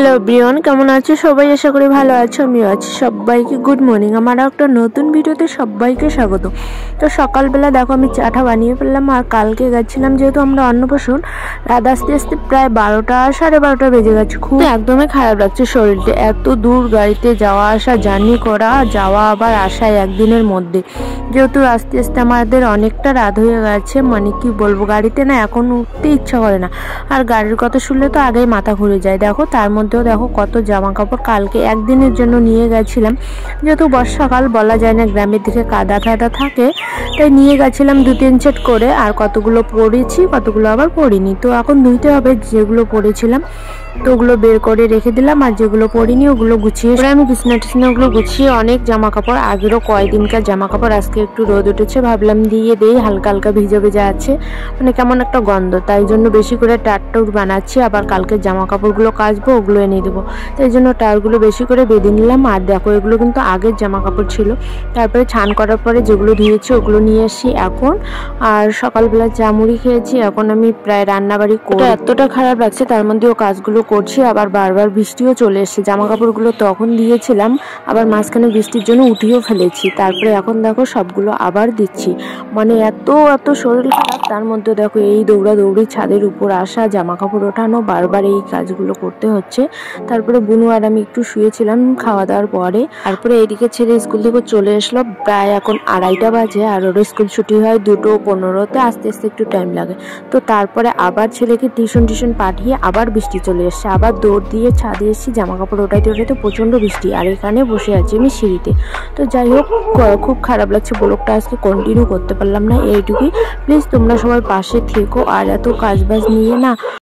Hello everyone, কেমন আছো সবাই? আশা করি ভালো আছো, আমিও আছি। সবাইকে গুড মর্নিং। আমার একটা নতুন ভিডিওতে সবাইকে স্বাগত। তো সকালবেলা দেখো আমি চাটা বানিয়ে ফেললাম। আর কালকে গেছিলাম যেহেতু আমরা অন্নপ্রাশন, রাত আস্তে আস্তে প্রায় 12টা 12:30 বেজে গেছে। খুব একদমই খারাপ লাগছে শরীরটা, এত দূর গাড়িতে যাওয়া আসা, জার্নি করা, যাওয়া আবার আসায় একদিনের মধ্যে। যেহেতু আস্তে আস্তে আমাদের অনেকটা রাত হয়ে গেছে, মানে কি বলবো, গাড়িতে না এখন উঠতে ইচ্ছা করে না। আর গাড়ির কথা শুনলে তো আগেই মাথা ঘুরে যায়। দেখো তার মধ্যেও দেখো কত জামা কাপড় কালকে একদিনের জন্য নিয়ে গেছিলাম। যেহেতু বর্ষাকাল, বলা যায় না, গ্রামের দিকে কাদা কাদা থাকে, তাই নিয়ে গেছিলাম 2-3 সেট করে। আর কতগুলো পরেছি, কতগুলো আবার পরিনি। তো এখন ধুইতে হবে। যেগুলো পরেছিলাম তো ওগুলো বের করে রেখে দিলাম, আর যেগুলো পরিনি ওগুলো গুছিয়ে আমি বিছনা টিছনা ওগুলো গুছিয়ে। অনেক জামা কাপড়, আগেরও কয়েকদিনকার জামা কাপড়, আজকে একটু রোদ উঠেছে, ভাবলাম দিয়ে দেই। হালকা হালকা ভিজা ভিজা আছে, মানে কেমন একটা গন্ধ, তাই জন্য বেশি করে টাটটাউর বানাচ্ছি। আবার কালকে জামা কাপড়গুলো কাচবো, ওগুলো এনে দেবো, তাই জন্য টারগুলো বেশি করে বেঁধে নিলাম। আর দেখো এগুলো কিন্তু আগের জামা কাপড় ছিল। তারপরে ছান করার পরে যেগুলো ধুয়েছি ওগুলো নিয়ে আসি এখন। আর সকালবেলা চা মুড়ি খেয়েছি। এখন আমি প্রায় রান্নাবাড়ি করে এতটা খারাপ লাগছে, তার মধ্যেও কাজগুলো করছি। আবার বারবার বৃষ্টিও চলে এসেছে। জামা কাপড়গুলো তখন দিয়েছিলাম, আবার মাঝখানে বৃষ্টির জন্য উঠিয়েও ফেলেছি। তারপরে এখন দেখো সবগুলো আবার দিচ্ছি। মানে এত শরীর খারাপ, তার মধ্যে দেখো এই দৌড়াদৌড়ি, ছাদের উপর আসা, জামা কাপড় ওঠানো, বারবার এই কাজগুলো করতে হচ্ছে। তারপরে বুনু আর আমি একটু শুয়েছিলাম খাওয়া দাওয়ার পরে। তারপরে এইদিকে ছেলে স্কুল থেকে চলে আসলো, প্রায় এখন 2:30 বাজে। আর ওর স্কুল ছুটি হয় 2:15-তে, আস্তে আস্তে একটু টাইম লাগে। তো তারপরে আবার ছেলেকে টিউশন পাঠিয়ে আবার বৃষ্টি চলে এসছে। আবার দৌড় দিয়ে ছাদে এসেছি, জামা কাপড় ওঠাইতে প্রচণ্ড বৃষ্টি। আর এখানে বসে আছি আমি সিঁড়িতে। তো যাই হোক, খুব খারাপ লাগছে। ব্লগটা আজকে কন্টিনিউ করতে পারলাম না, এইটুকুই। প্লিজ তোমরা সবাই পাশে থেকো। আর এত কাজবাজ নিয়ে না